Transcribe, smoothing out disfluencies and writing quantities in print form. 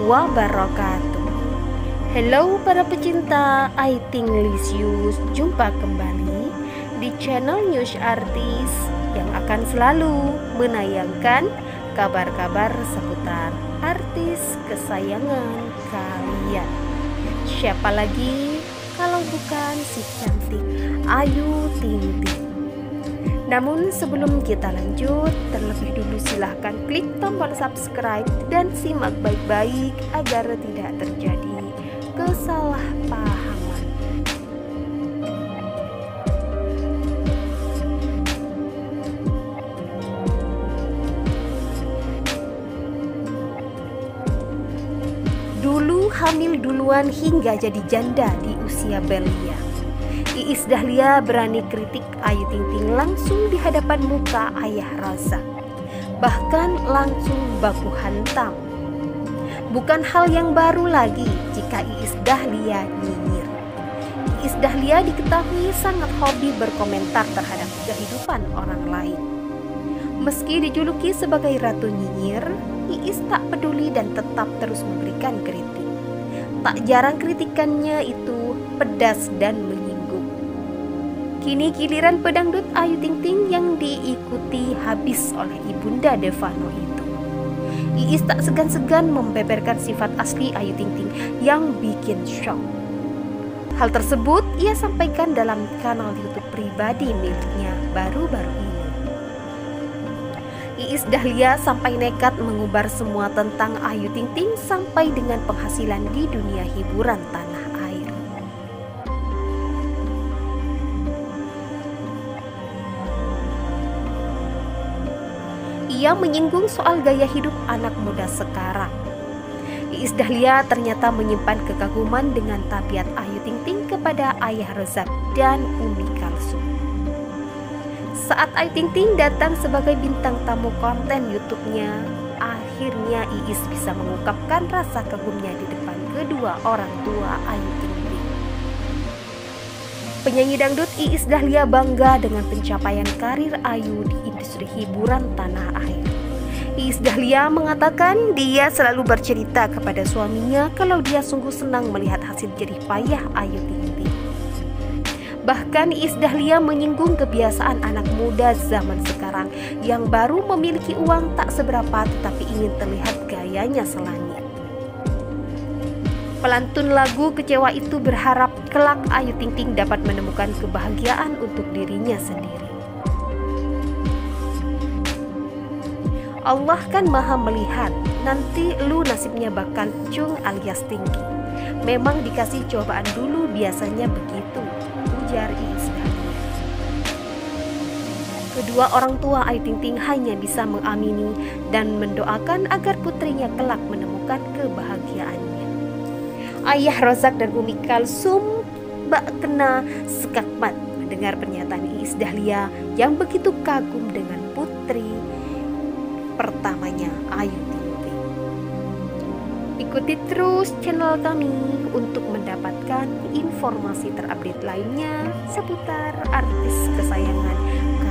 wabarakatuh. Hello para pecinta I Think Lisius, jumpa kembali di channel News Artis yang akan selalu menayangkan kabar-kabar seputar artis kesayangan kalian. Siapa lagi kalau bukan si cantik Ayu Ting Ting. Namun sebelum kita lanjut, terlebih dulu silahkan klik tombol subscribe dan simak baik-baik agar tidak terjadi kesalahpahaman. Dulu hamil duluan hingga jadi janda di usia belia. Iis Dahlia berani kritik Ayu Ting Ting langsung di hadapan muka ayah Razak, bahkan langsung baku hantam. Bukan hal yang baru lagi jika Iis Dahlia nyinyir. Iis Dahlia diketahui sangat hobi berkomentar terhadap kehidupan orang lain. Meski dijuluki sebagai ratu nyinyir, Iis tak peduli dan tetap terus memberikan kritik. Tak jarang kritikannya itu pedas dan menyinggung. Kini giliran pedangdut Ayu Ting Ting yang diikuti habis oleh ibunda Devano itu. Iis tak segan-segan membeberkan sifat asli Ayu Ting Ting yang bikin shock. Hal tersebut ia sampaikan dalam kanal YouTube pribadi miliknya baru-baru ini. Iis Dahlia sampai nekat mengubar semua tentang Ayu Ting Ting sampai dengan penghasilan di dunia hiburan tanah air. Ia menyinggung soal gaya hidup anak muda sekarang. Iis Dahlia ternyata menyimpan kekaguman dengan tabiat Ayu Ting Ting kepada ayah Razak dan Umi Kalsum. Saat Ayu Ting Ting datang sebagai bintang tamu konten YouTube-nya, akhirnya Iis bisa mengungkapkan rasa kagumnya di depan kedua orang tua Ayu Ting Ting. Penyanyi dangdut Iis Dahlia bangga dengan pencapaian karir Ayu di industri hiburan tanah air. Iis Dahlia mengatakan dia selalu bercerita kepada suaminya kalau dia sungguh senang melihat hasil jerih payah Ayu Ting Ting. Bahkan Iis Dahlia menyinggung kebiasaan anak muda zaman sekarang yang baru memiliki uang tak seberapa tetapi ingin terlihat gayanya selangit. Pelantun lagu Kecewa itu berharap kelak Ayu Ting Ting dapat menemukan kebahagiaan untuk dirinya sendiri. Allah kan maha melihat, nanti lu nasibnya bakal cung alias tinggi. Memang dikasih cobaan dulu biasanya begitu, ujar Iis Dahlia. Kedua orang tua Ayu Ting Ting hanya bisa mengamini dan mendoakan agar putrinya kelak menemukan kebahagiaannya. Ayah Razak dan Umi Kalsum bak kena sekakmat mendengar pernyataan Iis Dahlia yang begitu kagum dengan putri pertamanya Ayu Ting Ting. Ikuti terus channel kami untuk mendapatkan informasi terupdate lainnya seputar artis kesayangan